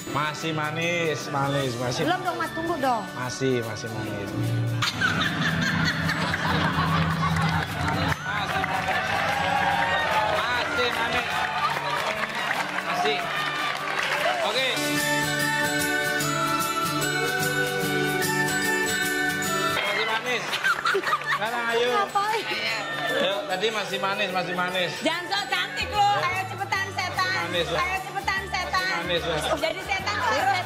Masih manis, masih. Belum dong Mas, tunggu dong. Masih manis. Masih manis. Masih. Oke. Masih manis. Sekarang ayo. Ngapain? Ayo, tadi masih manis. Jangan so cantik lu. Ayo cepetan setan. Manis lah. Ayo cepetan setan. Manis lah. Jadi setan harus.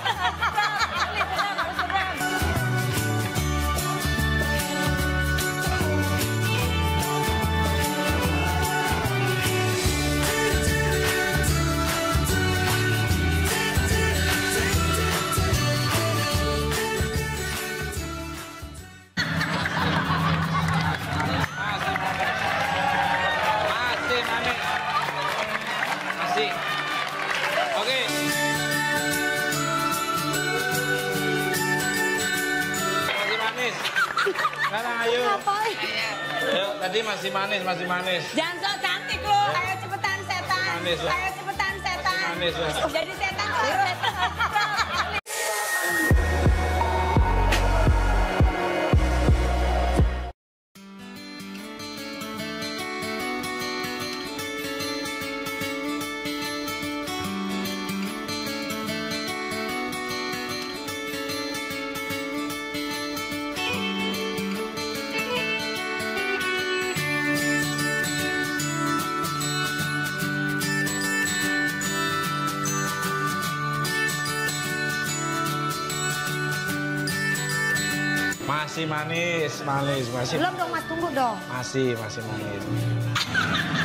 Masih. Oke. Masih manis. Sekarang ayo. Ngapain? Ayo, tadi masih manis. Jangan so cantik lu. Ayo cepetan setan. Manis lah. Ayo cepetan setan. Manis lah. Jadi setan harus. Masih manis, masih. Belum dong Mas, tunggu dong. Masih manis.